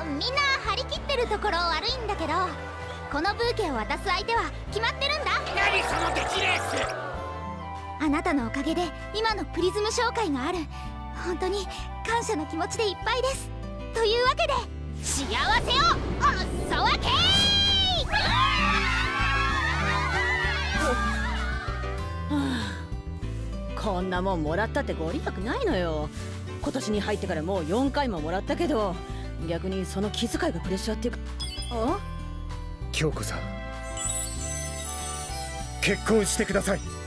みんな張り切ってるところ悪いんだけど、このブーケを渡す相手は決まってるんだ。 何その出来レース。 あなたのおかげで今のプリズム商会がある。本当に感謝の気持ちでいっぱいです。というわけで幸せをおすそ分けー。 こんなもんもらったってご利益ないのよ。今年に入ってからもう4回ももらったけど、逆にその気遣いがプレッシャーっていうか。 京子さん、結婚してください。